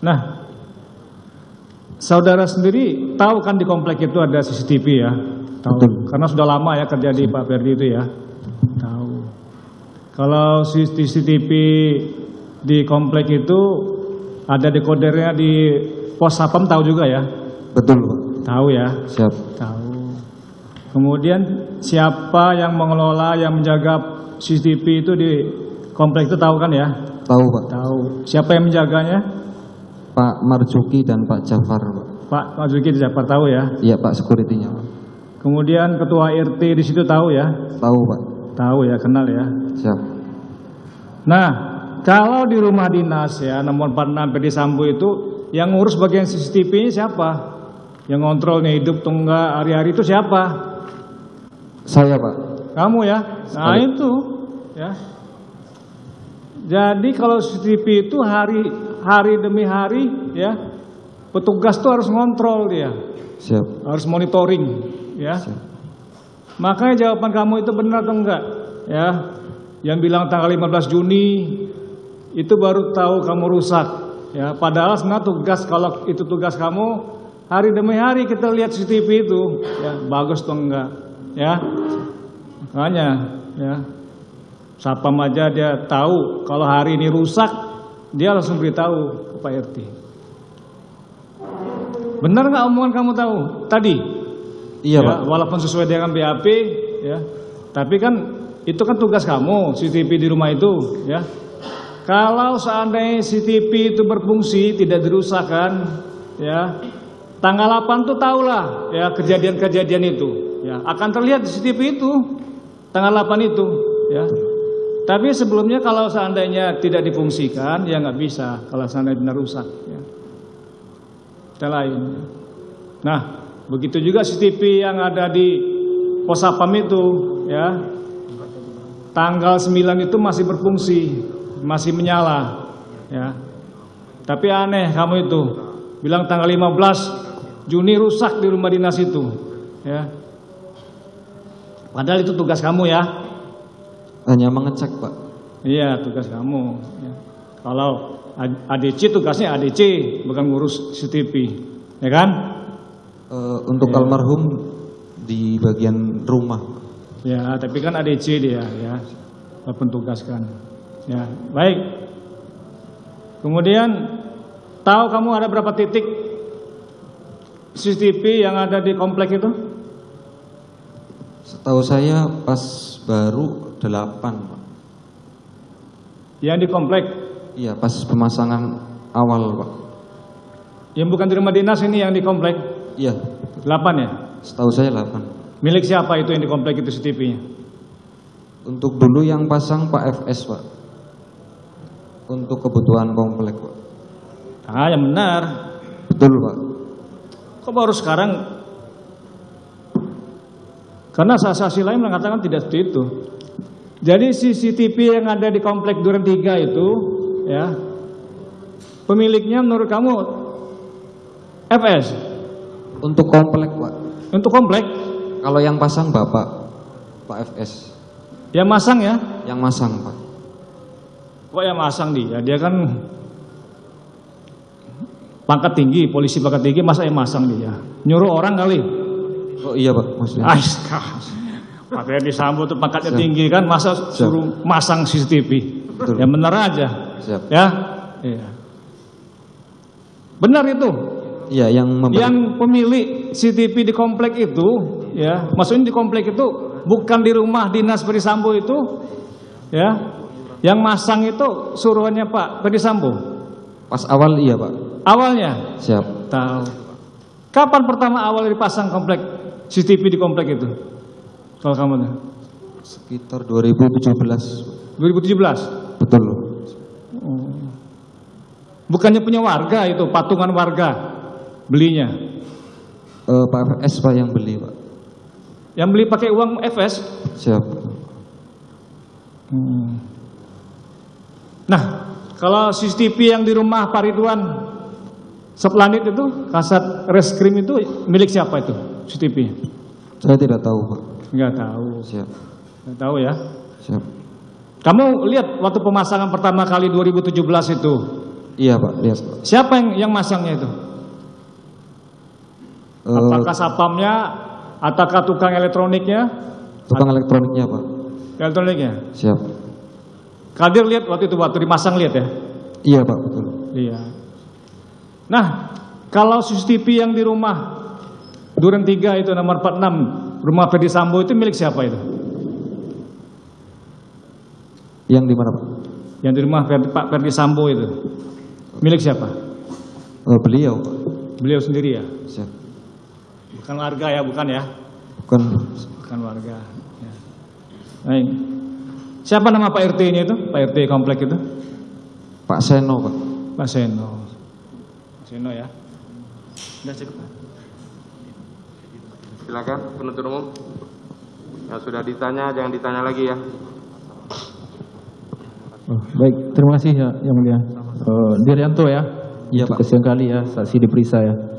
Nah, saudara sendiri tahu kan di komplek itu ada CCTV ya? Tahu. Betul. Karena sudah lama ya kerja di Pak Ferdi itu ya. Tahu. Kalau CCTV di komplek itu ada dekodernya di pos Sapam, tahu juga ya? Betul, Pak. Tahu ya? Siap. Tahu. Kemudian siapa yang mengelola, yang menjaga CCTV itu di komplek itu tahu kan ya? Tahu, Pak. Tahu. Siapa yang menjaganya? Pak Marzuki dan Pak Jafar, Pak. Pak Marzuki siapa tahu ya? Iya, Pak, security-nya, Pak. Kemudian ketua RT di situ tahu ya? Tahu, Pak. Tahu ya, kenal ya. Siap. Nah, kalau di rumah dinas ya nomor 46 Ferdi Sambo itu yang ngurus bagian CCTV-nya siapa? Yang ngontrolnya hidup tuh enggak hari-hari itu siapa? Saya, Pak. Kamu ya. Nah, itu ya. Jadi kalau CCTV itu hari demi hari ya, petugas tuh harus ngontrol dia. Siap. Harus monitoring ya. Siap. Makanya jawaban kamu itu benar atau enggak ya? Yang bilang tanggal 15 Juni itu baru tahu kamu rusak ya. Padahal sebenarnya tugas, kalau itu tugas kamu, hari demi hari kita lihat CCTV itu ya, bagus atau enggak ya. Makanya ya, Sapam aja dia tahu kalau hari ini rusak, dia langsung beritahu ke Pak RT. Benar nggak omongan kamu tahu tadi? Iya, Ya, Pak. walaupun sesuai dengan BAP ya, tapi kan itu kan tugas kamu, CCTV di rumah itu ya. Kalau seandainya CCTV itu berfungsi, tidak dirusakkan ya, tanggal 8 tuh tahulah ya kejadian-kejadian itu ya, akan terlihat di CCTV itu tanggal 8 itu ya. Tapi sebelumnya kalau seandainya tidak difungsikan ya nggak bisa, kalau seandainya benar rusak ya. Kita lain. Nah, begitu juga CCTV yang ada di pos Sapam itu ya, tanggal 9 itu masih berfungsi, masih menyala ya. Tapi aneh kamu itu bilang tanggal 15 Juni rusak di rumah dinas itu ya. Padahal itu tugas kamu ya. Hanya mengecek, Pak. Iya, tugas kamu ya. Kalau ADC tugasnya ADC, bukan ngurus CCTV ya kan? Untuk almarhum di bagian rumah. Ya, tapi kan ADC dia ya, pentugaskan. Ya, baik. Kemudian tahu kamu ada berapa titik CCTV yang ada di komplek itu? Setahu saya pas baru 8, Pak. Yang di komplek? Iya, pas pemasangan awal, Pak. Yang bukan di rumah dinas ini, yang di komplek? Iya. 8 ya? Setahu saya 8. Milik siapa itu yang di komplek itu CCTV-nya? Untuk dulu yang pasang Pak FS, Pak. Untuk kebutuhan komplek, Pak. Ah, yang benar. Betul, Pak. Kok baru sekarang? Karena saksi lain mengatakan tidak seperti itu. Jadi CCTV yang ada di komplek Duren 3 itu ya, pemiliknya menurut kamu FS? Untuk komplek, Pak. Untuk komplek? Kalau yang pasang Bapak, Pak FS. Yang masang ya? Yang masang, Pak. Kok yang masang dia? Dia kan pangkat tinggi, polisi pangkat tinggi, masa yang masang dia? Nyuruh orang kali? Oh iya, Pak, maksudnya. Pak Ferdi Sambo tuh pangkatnya tinggi kan, masa suruh masang CCTV? Betul. Ya benar aja. Siap. Ya, iya. Benar itu. Iya, yang pemilik CCTV di komplek itu, ya, maksudnya di komplek itu bukan di rumah dinas Ferdi Sambo itu, ya. Yang masang itu suruhannya Pak Ferdi Sambo. Pas awal iya, Pak. Awalnya? Siap. Tahu. Kapan pertama awal dipasang komplek CCTV di komplek itu? Kalau kamu tahu? Sekitar 2017. 2017? Betul. Bukannya punya warga itu, patungan warga belinya? Pak FS, Pak, yang beli, Pak. Yang beli pakai uang FS? Siap. Nah, kalau CCTV yang di rumah Pak Ridwan Seplanit itu, Kasat Reskrim itu milik siapa itu CCTV? Saya tidak tahu, Pak. Enggak tahu. Siap. Enggak tahu ya. Siap. Kamu lihat waktu pemasangan pertama kali 2017 itu, Iya Pak, lihat Pak. Siapa yang masangnya itu? Apakah satpamnya, ataukah tukang elektroniknya? Tukang elektroniknya Pak. Elektroniknya. Siap. Kadir lihat waktu dimasang lihat ya? Iya Pak, betul. Iya. Nah, kalau CCTV yang di rumah Duren 3 itu nomor 46, rumah Ferdi Sambo itu milik siapa itu? Yang di mana Pak? Yang di rumah Pak Ferdi Sambo itu milik siapa? Beliau Pak. Beliau sendiri ya? Siap. Bukan warga ya, bukan ya? Bukan warga. Ya. Baik. Siapa nama Pak RT-nya itu? Pak RT komplek itu? Pak Seno Pak. Pak Seno. Pak Seno ya. Sudah cukup Pak. Silakan penuntut umum. Yang sudah ditanya jangan ditanya lagi ya. Baik, terima kasih ya, Yang Mulia. Diryanto ya. Iya Pak. Kesian kali ya saksi diperiksa ya.